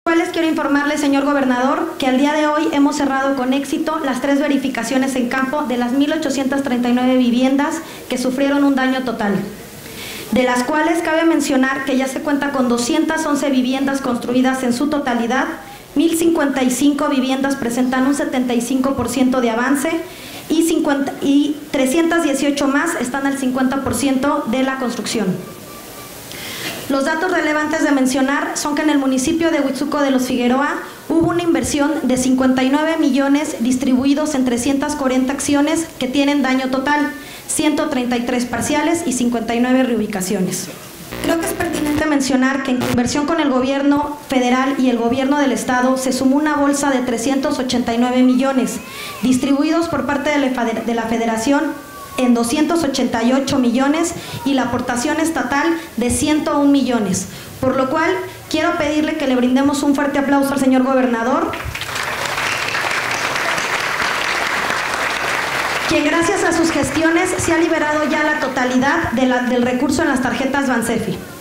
Les quiero informarle, señor gobernador, que al día de hoy hemos cerrado con éxito las 3 verificaciones en campo de las 1,839 viviendas que sufrieron un daño total, de las cuales cabe mencionar que ya se cuenta con 211 viviendas construidas en su totalidad, 1,055 viviendas presentan un 75% de avance y 318 más están al 50% de la construcción. Los datos relevantes de mencionar son que en el municipio de Huitzuco de los Figueroa hubo una inversión de 59 millones distribuidos en 340 acciones que tienen daño total, 133 parciales y 59 reubicaciones. Creo que es pertinente mencionar que en inversión con el gobierno federal y el gobierno del estado se sumó una bolsa de 389 millones, distribuidos por parte de la federación en 288 millones y la aportación estatal de 101 millones, por lo cual quiero pedirle que le brindemos un fuerte aplauso al señor gobernador, quien gracias a sus gestiones se ha liberado ya la totalidad del recurso en las tarjetas Bansefi.